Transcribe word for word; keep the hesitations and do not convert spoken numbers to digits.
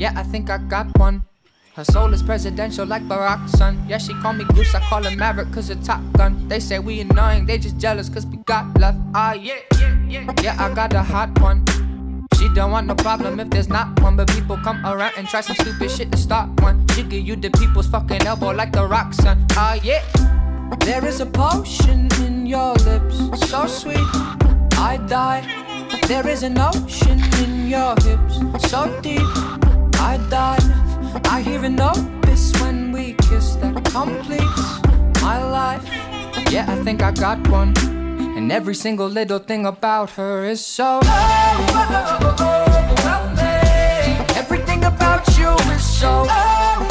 Yeah, I think I got one. Her soul is presidential like Barack's son. Yeah, she call me Goose, I call her Maverick cause of Top Gun. They say we annoying, they just jealous cause we got love. Ah, yeah, yeah, yeah. Yeah, I got a hot one. She don't want no problem if there's not one. But people come around and try some stupid shit to start one. She give you the people's fucking elbow like the rock, son. Ah, yeah. There is a potion in your lips, so sweet, I die. There is an ocean in your hips, so deep, I dive. I hear an opus when we kiss that completes my life. Yeah, I think I got one. And every single little thing about her is so overwhelming. Everything about you is so